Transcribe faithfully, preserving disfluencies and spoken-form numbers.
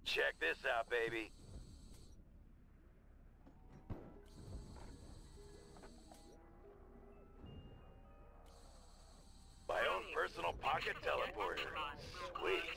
Check this out, baby. My own personal pocket teleporter. Sweet.